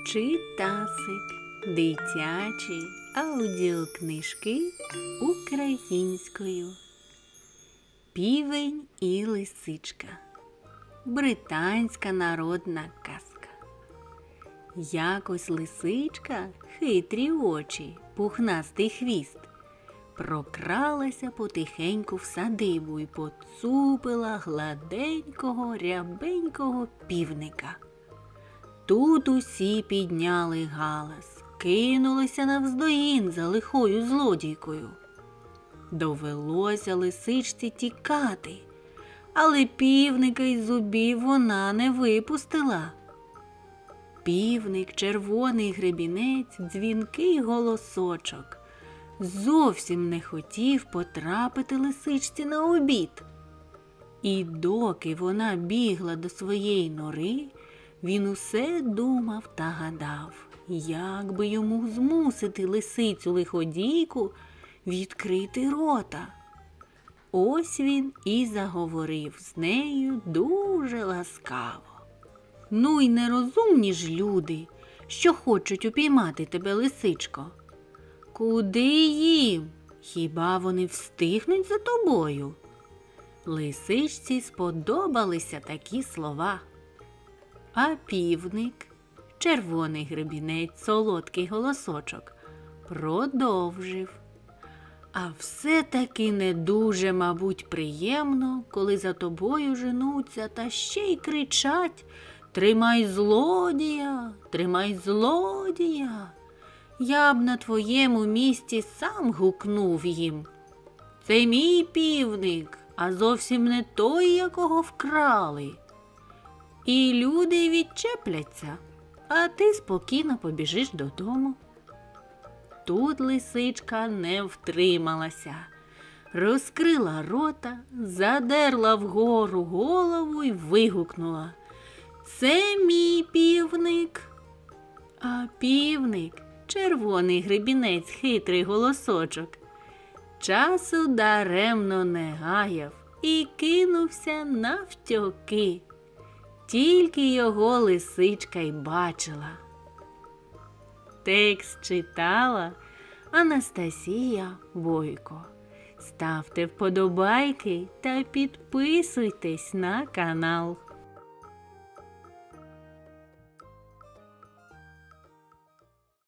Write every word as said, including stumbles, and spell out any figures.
Читасик. Дитячі аудіокнижки українською. Півень і лисичка. Британська народна казка. Якось лисичка, хитрі очі, пухнастий хвіст, прокралася потихеньку в садибу і поцупила гладенького, рябенького півника. Тут усі підняли галас, кинулися навздогін за лихою злодійкою. Довелося лисичці тікати, але півника із зубів вона не випустила. Півник, червоний гребінець, дзвінкий голосочок зовсім не хотів потрапити лисичці на обід. І доки вона бігла до своєї нори, він усе думав та гадав, як би йому змусити лисицю-лиходійку відкрити рота. Ось він і заговорив з нею дуже ласкаво. «Ну й нерозумні ж люди, що хочуть упіймати тебе, лисичко. Куди їм? Хіба вони встигнуть за тобою?» Лисичці сподобалися такі слова. А півник, червоний гребінець, солодкий голосочок, продовжив. «А все-таки не дуже, мабуть, приємно, коли за тобою женуться та ще й кричать: «Тримай злодія! Тримай злодія!» Я б на твоєму місці сам гукнув їм: «Це мій півник, а зовсім не той, якого вкрали». І люди відчепляться, а ти спокійно побіжиш додому. Тут лисичка не втрималася, розкрила рота, задерла вгору голову й вигукнула: «Це мій півник!» А півник, червоний гребінець, хитрий голосочок, часу даремно не гаяв і кинувся навтьоки. Тільки його лисичка й бачила. Текст читала Анастасія Бойко. Ставте вподобайки та підписуйтесь на канал.